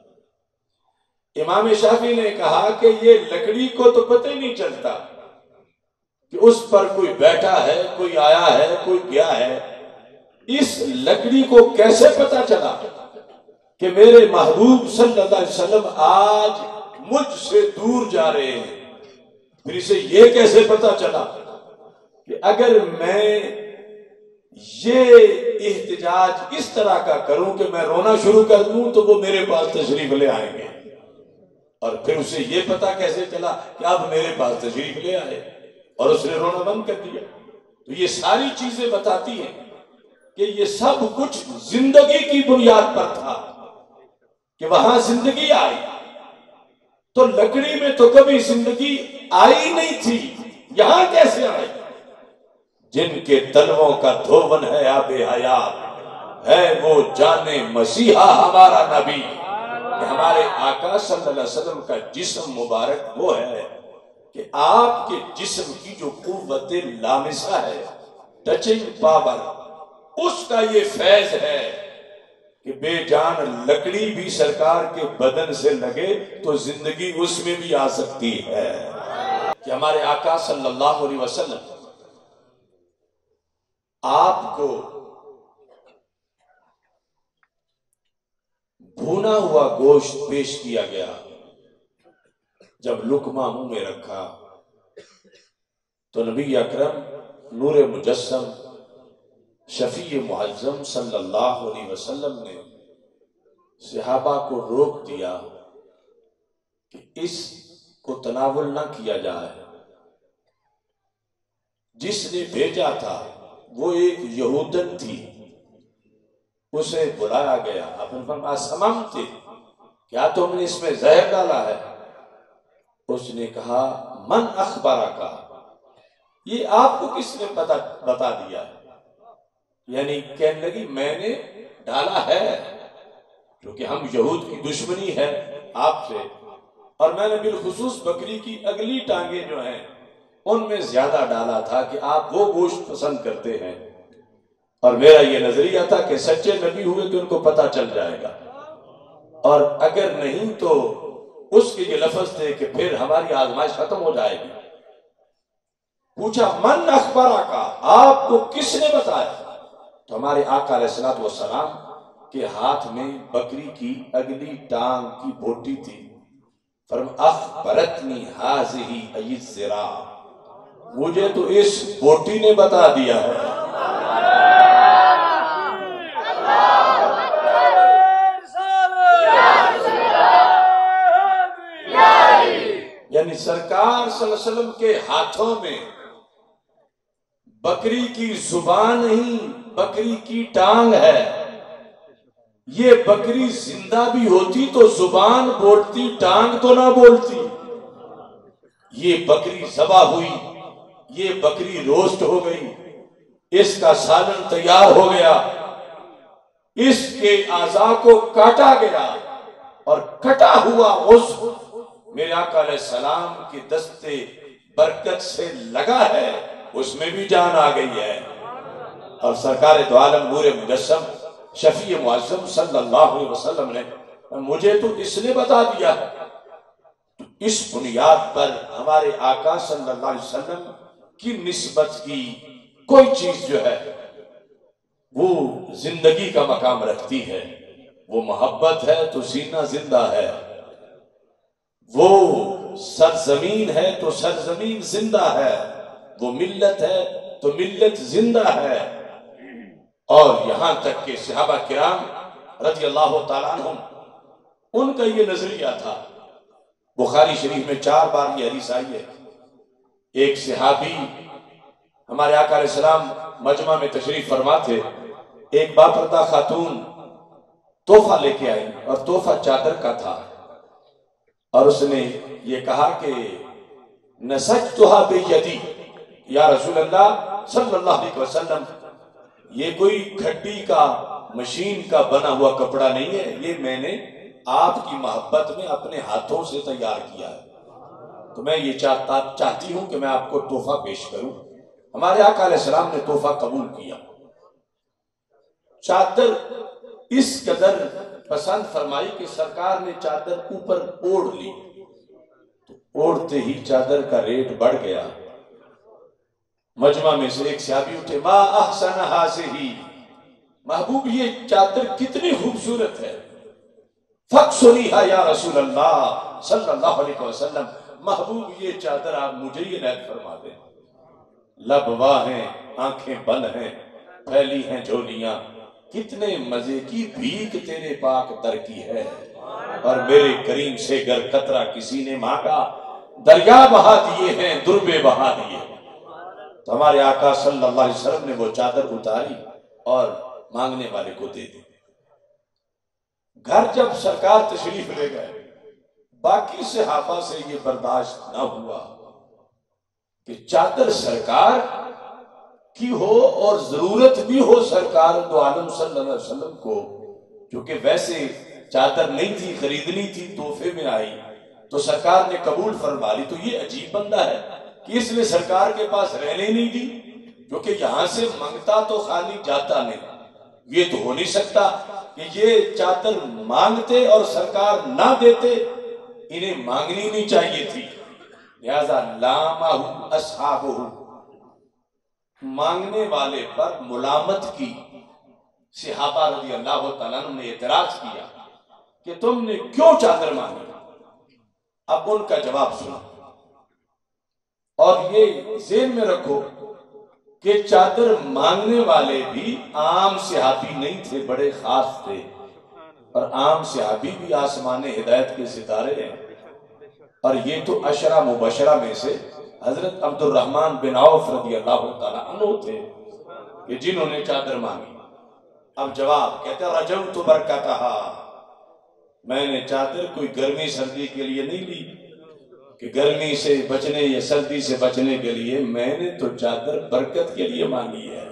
امام شافعی نے کہا کہ یہ لکڑی کو تو پتہ ہی نہیں چلتا کہ اس پر کوئی بیٹھا ہے، کوئی آیا ہے، کوئی گیا ہے، اس لکڑی کو کیسے پتہ چلا کہ میرے محبوب صلی اللہ علیہ وسلم آج مجھ سے دور جا رہے ہیں؟ پھر اسے یہ کیسے پتہ چلا کہ اگر میں یہ احتجاج اس طرح کا کروں کہ میں رونا شروع کر دوں تو وہ میرے پاس تشریف لے آئیں گے، اور پھر اسے یہ پتہ کیسے چلا کہ اب میرے پاس تشریف لے آئے اور اس نے رونا بند کر دیا؟ تو یہ ساری چیزیں بتاتی ہیں کہ یہ سب کچھ زندگی کی بنیاد پر تھا کہ وہاں زندگی آئی، تو لکڑی میں تو کبھی زندگی آئی نہیں تھی، یہاں کیسے آئی؟ جن کے تلووں کا دھون ہے آب حیات، ہے وہ جان مسیحا ہمارا نبی، کہ ہمارے آقا صلی اللہ علیہ وسلم کا جسم مبارک وہ ہے کہ آپ کے جسم کی جو قوت لامسہ ہے، ٹچنگ پاور، اس کا یہ فیض ہے کہ بے جان لکڑی بھی سرکار کے بدن سے لگے تو زندگی اس میں بھی آ سکتی ہے۔ کہ ہمارے آقا صلی اللہ علیہ وسلم آپ کو بھونا ہوا گوشت پیش کیا گیا، جب لقمہ منہ میں رکھا تو نبی اکرم نور مجسم شفیع معظم صلی اللہ علیہ وسلم نے صحابہ کو روک دیا کہ اس کو تناول نہ کیا جائے۔ جس نے بھیجا تھا وہ ایک یہودن تھی، اسے بلایا گیا، اپنے فرمایا سممت، کیا تم نے اس میں زہر ڈالا ہے؟ اس نے کہا من اخبرکا، یہ آپ کو کس نے بتا دیا ہے؟ یعنی کہنے لگی میں نے ڈالا ہے، کیونکہ ہم یہود کی دشمنی ہے آپ سے، اور میں نے بالخصوص بکری کی اگلی ٹانگیں جو ہیں ان میں زیادہ ڈالا تھا کہ آپ وہ گوشت پسند کرتے ہیں، اور میرا یہ نظریہ تھا کہ سچے نبی ہوئے تو ان کو پتہ چل جائے گا، اور اگر نہیں تو اس کے یہ لفظ تھے کہ پھر ہماری آزمائش ختم ہو جائے گی۔ پوچھا من اخبرکا، آپ کو کس نے بتایا؟ تو ہمارے آقا علیہ السلام کے ہاتھ میں بکری کی اگلی ٹانگ کی بوٹی تھی، فرمایا اخبرتنی ہذہ ای الذراع، مجھے تو اس بوٹی نے بتا دیا ہے۔ یعنی سرکار صلی اللہ علیہ وسلم کے ہاتھوں میں بکری کی زبان نہیں، بکری کی ٹانگ ہے۔ یہ بکری زندہ بھی ہوتی تو زبان بولتی، ٹانگ تو نہ بولتی۔ یہ بکری ذبح ہوئی، یہ بکری روسٹ ہو گئی، اس کا سالن تیار ہو گیا، اس کے اعضاء کو کاٹا گیا، اور کٹا ہوا عضو میرے آقا علیہ السلام کی دستے برکت سے لگا ہے، اس میں بھی جان آ گئی ہے، اور سرکار دو عالم نور مجسم شفیع معظم صلی اللہ علیہ وسلم نے مجھے تو اس نے بتا دیا ہے، اس بنیاد پر ہمارے آقا صلی اللہ علیہ وسلم کی نسبت کی کوئی چیز جو ہے وہ زندگی کا مقام رکھتی ہے۔ وہ محبت ہے تو سینہ زندہ ہے، وہ سرزمین ہے تو سرزمین زندہ ہے، وہ ملت ہے تو ملت زندہ ہے۔ اور یہاں تک کہ صحابہ کرام رضی اللہ تعالیٰ عنہم، ان کا یہ نظریہ تھا۔ بخاری شریف میں 4 بار یہ حدیث آئی ہے۔ ایک صحابی ہمارے آقا علیہ السلام مجمع میں تشریف فرما تھے، ایک باپردہ خاتون تحفہ لے کے آئی اور تحفہ چادر کا تھا، اور اس نے یہ کہا کہ نسجتھا بیدی، یا رسول اللہ صلی اللہ علیہ وسلم یہ کوئی کھڈی کا مشین کا بنا ہوا کپڑا نہیں ہے، یہ میں نے آپ کی محبت میں اپنے ہاتھوں سے تیار کیا ہے، تو میں یہ چاہتی ہوں کہ میں آپ کو تحفہ پیش کروں۔ ہمارے آقا علیہ السلام نے تحفہ قبول کیا، چادر اس قدر پسند فرمائی کہ سرکار نے چادر اوپر اوڑھ لی، تو اوڑھتے ہی چادر کا ریٹ بڑھ گیا۔ مجمع میں سے ایک صحابی اٹھے، ما احسن ہذہ، محبوب یہ چادر کتنی خوبصورت ہے، فاکسویھا یا رسول اللہ صلی اللہ علیہ وسلم، محبوب یہ چادر آپ مجھے ہی عنایت فرما دیں۔ لب واہ ہیں، آنکھیں بند ہیں، پھیلی ہیں جھولیاں، کتنے مزے کی بھیک تیرے پاک در کی ہے، اور میرے کریم سے گر قطرہ کسی نے مانگا، دریا بہا دیے ہیں، دربے بہا دیے۔ تو ہمارے آقا صلی اللہ علیہ وسلم نے وہ چادر اتاری اور مانگنے والے کو دے دی۔ گھر جب سرکار تشریف لے گئے، باقی صحابہ سے یہ برداشت نہ ہوا کہ چادر سرکار کی ہو اور ضرورت بھی ہو سرکار دو عالم صلی اللہ علیہ وسلم کو، کیونکہ ویسے چادر نہیں تھی، خریدنی تھی، تحفے میں آئی تو سرکار نے قبول فرما لی۔ تو یہ عجیب بندہ ہے کہ اس نے سرکار کے پاس رہنے نہیں دی، کیونکہ یہاں سے منگتا تو خالی جاتا نہیں۔ یہ تو ہو نہیں سکتا کہ یہ چادر مانگتے اور سرکار نہ دیتے، انہیں مانگنی نہیں چاہیے تھی، لہذا لامہ اصحابہ، مانگنے والے پر ملامت کی۔ صحابہ رضی اللہ تعالیٰ عنہ نے اعتراض کیا کہ تم نے کیوں چادر مانگی؟ اب ان کا جواب سنا، اور یہ ذہن میں رکھو کہ چادر مانگنے والے بھی عام صحابی نہیں تھے، بڑے خاص تھے، اور عام صحابی بھی آسمان ہدایت کے ستارے ہیں۔ اور یہ تو عشرہ مبشرہ میں سے حضرت عبد الرحمن بن عوف رضی اللہ تعالیٰ عنہ تھے کہ جنہوں نے چادر مانگی۔ اب جواب کہتے ہیں رجوت برکتہا، میں نے چادر کوئی گرمی سردی کے لیے نہیں لی کہ گرمی سے بچنے یا سردی سے بچنے کے لیے، میں نے تو چادر برکت کے لیے مانگی ہے۔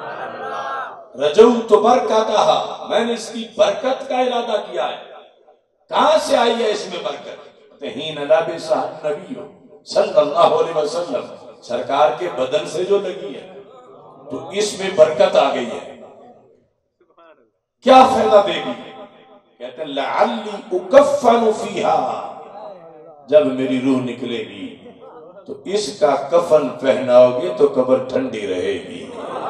رجوت برکتہا، میں نے اس کی برکت کا ارادہ کیا ہے۔ کہاں سے آئی ہے اس میں برکت؟ ہین لبسہ النبی صلی اللہ علیہ وسلم، سرکار کے بدن سے جو لگی ہے تو اس میں برکت آ گئی ہے۔ کیا فائدہ دے گی؟ کہتے ہیں لعلی اکفن فیہا، جب میری روح نکلے گی تو اس کا کفن پہناؤ گے تو قبر ٹھنڈی رہے گی۔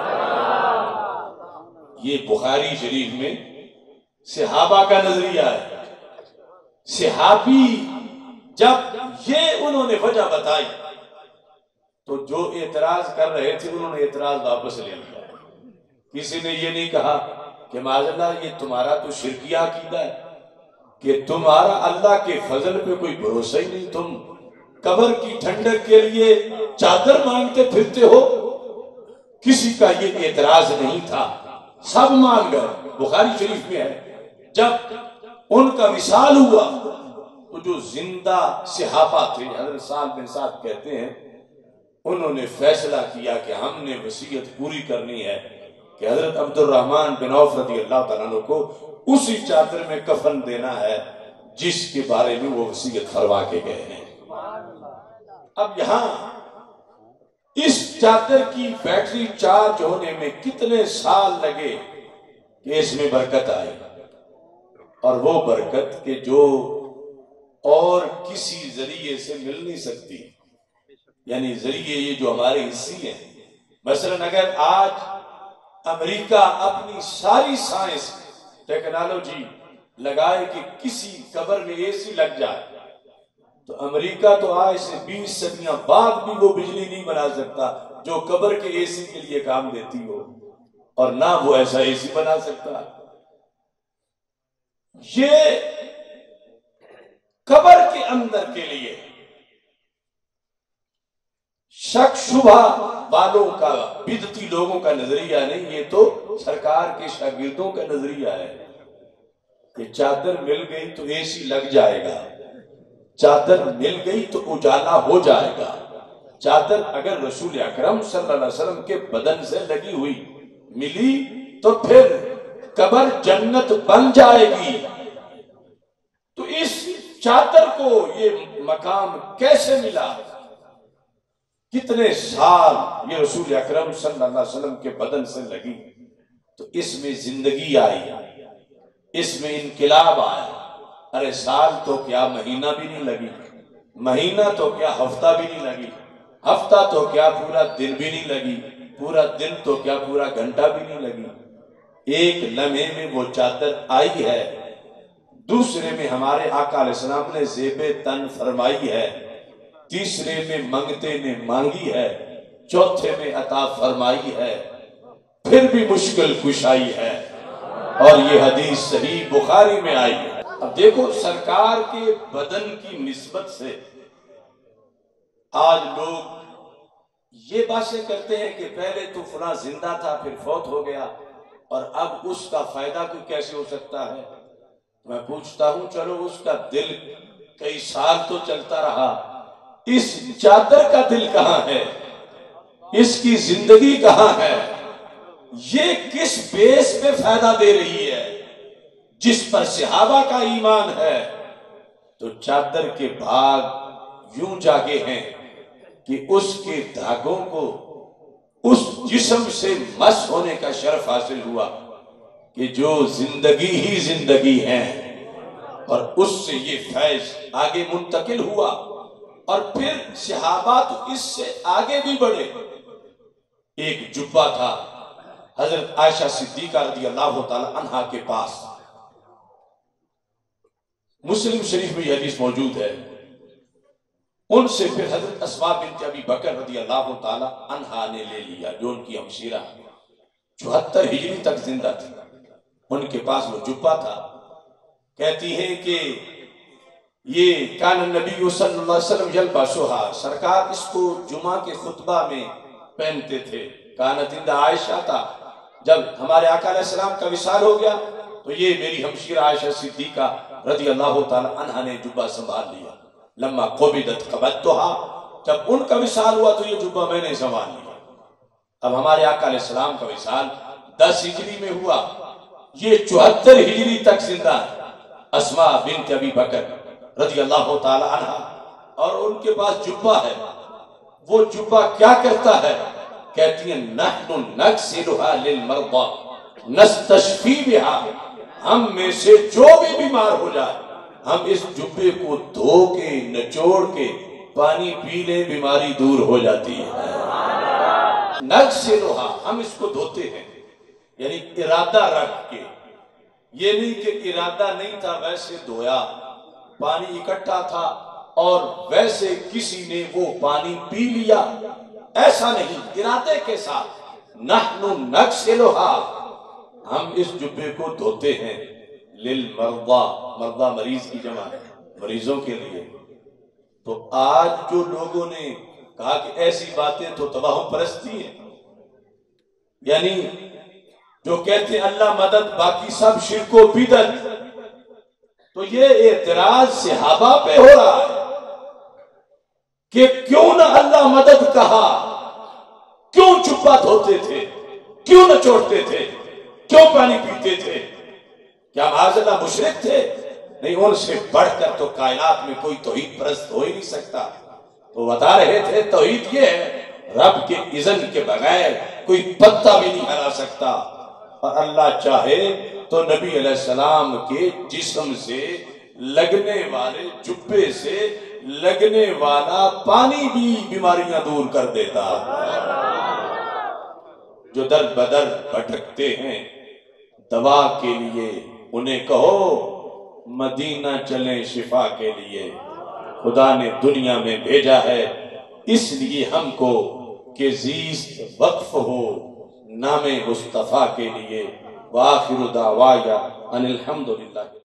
یہ بخاری شریف میں صحابہ کا نظریہ ہے۔ صحابی جب یہ انہوں نے وجہ بتائی تو جو اعتراض کر رہے تھے انہوں نے اعتراض واپس لے لیا۔ کسی نے یہ نہیں کہا کہ معاذ اللہ یہ تمہارا تو شرکیہ عقیدہ ہے کہ تمہارا اللہ کے فضل پہ کوئی بھروسہ ہی نہیں، تم قبر کی ٹھنڈک کے لیے چادر مانگتے پھرتے ہو۔ کسی کا یہ اعتراض نہیں تھا، سب مان گئے۔ بخاری شریف میں ہے جب ان کا وصال ہوا تو جو زندہ صحابہ تھے، حضرت سعد بن سعد کہتے ہیں، انہوں نے فیصلہ کیا کہ ہم نے وصیت پوری کرنی ہے کہ حضرت عبد الرحمن بن عوف رضی اللہ تعالیٰ عنہ کو اسی چادر میں کفن دینا ہے جس کے بارے میں وہ وصیت فرما کے گئے ہیں۔ اب یہاں اس چادر کی بیٹری چارج ہونے میں کتنے سال لگے کہ اس میں برکت آئی، اور وہ برکت کہ جو اور کسی ذریعے سے مل نہیں سکتی، یعنی ذریعے یہ جو ہمارے حصی ہیں۔ مثلا اگر آج امریکہ اپنی ساری سائنس ٹیکنالوجی لگائے کہ کسی قبر میں اے سی لگ جائے، تو امریکہ تو آج سے 20 صدیاں بعد بھی وہ بجلی نہیں بنا سکتا جو قبر کے اے سی کے لیے کام دیتی ہو، اور نہ وہ ایسا اے سی بنا سکتا۔ یہ قبر کے اندر کے لیے شک شبہ والوں کا، بدعتی لوگوں کا نظریہ نہیں، یہ تو سرکار کے شاگردوں کا نظریہ ہے کہ چادر مل گئی تو اے سی لگ جائے گا، چادر مل گئی تو اجالا ہو جائے گا، چادر اگر رسول اکرم صلی اللہ علیہ وسلم کے بدن سے لگی ہوئی ملی تو پھر قبر جنت بن جائے گی۔ تو اس چادر کو یہ مقام کیسے ملا؟ کتنے سال یہ رسول اکرم صلی اللہ علیہ وسلم کے بدن سے لگی، تو اس میں زندگی آئی، اس میں انقلاب آیا۔ ارے سال تو کیا مہینہ بھی نہیں لگی، مہینہ تو کیا ہفتہ بھی نہیں لگی، ہفتہ تو کیا پورا دن بھی نہیں لگی، پورا دن تو کیا پورا گھنٹہ بھی نہیں لگی۔ ایک لمحے میں وہ چادر آئی ہے، دوسرے میں ہمارے آقا علیہ السلام نے زیب تن فرمائی ہے، تیسرے میں منگتے نے مانگی ہے، چوتھے میں عطا فرمائی ہے، پھر بھی مشکل کشائی ہے، اور یہ حدیث صحیح بخاری میں آئی ہے۔ اب دیکھو سرکار کے بدن کی نسبت سے آج لوگ یہ باتیں کرتے ہیں کہ پہلے تو فلاں زندہ تھا پھر فوت ہو گیا، اور اب اس کا فائدہ کوئی کیسے ہو سکتا ہے؟ میں پوچھتا ہوں چلو اس کا دل کئی سال تو چلتا رہا، اس چادر کا دل کہاں ہے؟ اس کی زندگی کہاں ہے؟ یہ کس بیس پہ فائدہ دے رہی ہے؟ جس پر صحابہ کا ایمان ہے تو چادر کے بھاگ یوں جاگے ہیں کہ اس کے دھاگوں کو اس جسم سے مس ہونے کا شرف حاصل ہوا کہ جو زندگی ہی زندگی ہے، اور اس سے یہ فیض آگے منتقل ہوا، اور پھر صحابہ تو اس سے آگے بھی بڑھے۔ ایک جبہ تھا حضرت عائشہ صدیقہ رضی اللہ تعالی عنہا کے پاس، مسلم شریف میں یہ حدیث موجود ہے، ان سے پھر حضرت اسماء بنت ابی بکر رضی اللہ تعالی عنہا نے لے لیا، جو ان کی ہمشیرہ 74 ہجری تک زندہ تھی، ان کے پاس وہ جبہ تھا۔ کہتی ہیں کہ یہ کان النبی صلی اللہ علیہ وسلم یلبسھا، سرکار اس کو جمعہ کے خطبہ میں پہنتے تھے۔ کانت عند عائشہ تھا، جب ہمارے آقا علیہ السلام کا وصال ہو گیا تو یہ میری ہمشیرہ عائشہ صدیقہ رضی اللہ تعالی عنہا نے جبہ سنبھال لیا۔ لما قبضت قبضتها، جب ان کا وصال ہوا تو یہ جبہ میں نے سنبھال لیا۔ اب ہمارے آقا علیہ السلام کا وصال 10 ہجری میں ہوا، یہ 74 ہجری تک زندہ اسماء بنت ابی بکر رضی اللہ تعالی عنہ، اور ان کے پاس جبہ ہے۔ وہ جبہ کیا کرتا ہے؟ کہتی ہیں نحن نغسلها للمرضى نستشفی بها، ہم میں سے جو بھی بیمار ہو جائے ہم اس جبے کو دھو کے نچوڑ کے پانی پی لیں، بیماری دور ہو جاتی ہے۔ نغسلها، ہم اس کو دھوتے ہیں، یعنی ارادہ رکھ کے، یہ نہیں کہ ارادہ نہیں تھا ویسے دھویا، پانی اکٹھا تھا اور ویسے کسی نے وہ پانی پی لیا، ایسا نہیں، ارادے کے ساتھ۔ نحن نغسلها، ہم اس جبے کو دھوتے ہیں، للمرضى، مرضى مریض کی جمع ہے، مریضوں کے لیے۔ تو آج جو لوگوں نے کہا کہ ایسی باتیں تو تباہ پرستی ہیں، یعنی جو کہتے ہیں اللہ مدد باقی سب شرک و بدعت، تو یہ اعتراض صحابہ پہ ہو رہا ہے کہ کیوں نہ اللہ مدد کہا، کیوں جبہ دھوتے تھے، کیوں نہ چھوڑتے تھے، کیوں پانی پیتے تھے؟ کیا معاذ اللہ مشرک تھے؟ نہیں، ان سے بڑھ کر تو کائنات میں کوئی توحید پرست ہو ہی نہیں سکتا۔ تو بتا رہے تھے توحید یہ ہے رب کے اذن کے بغیر کوئی پتا بھی نہیں ہلا سکتا، اور اللہ چاہے تو نبی علیہ السلام کے جسم سے لگنے والے جبے سے لگنے والا پانی بھی بیماریاں دور کر دیتا۔ جو در بدر بھٹکتے ہیں دوا کے لیے انہیں کہو مدینہ چلیں شفا کے لیے، خدا نے دنیا میں بھیجا ہے اس لیے ہم کو کہ زیست وقف ہو نام مصطفیٰ کے لیے۔ وآخر دعوایا ان الحمدللہ۔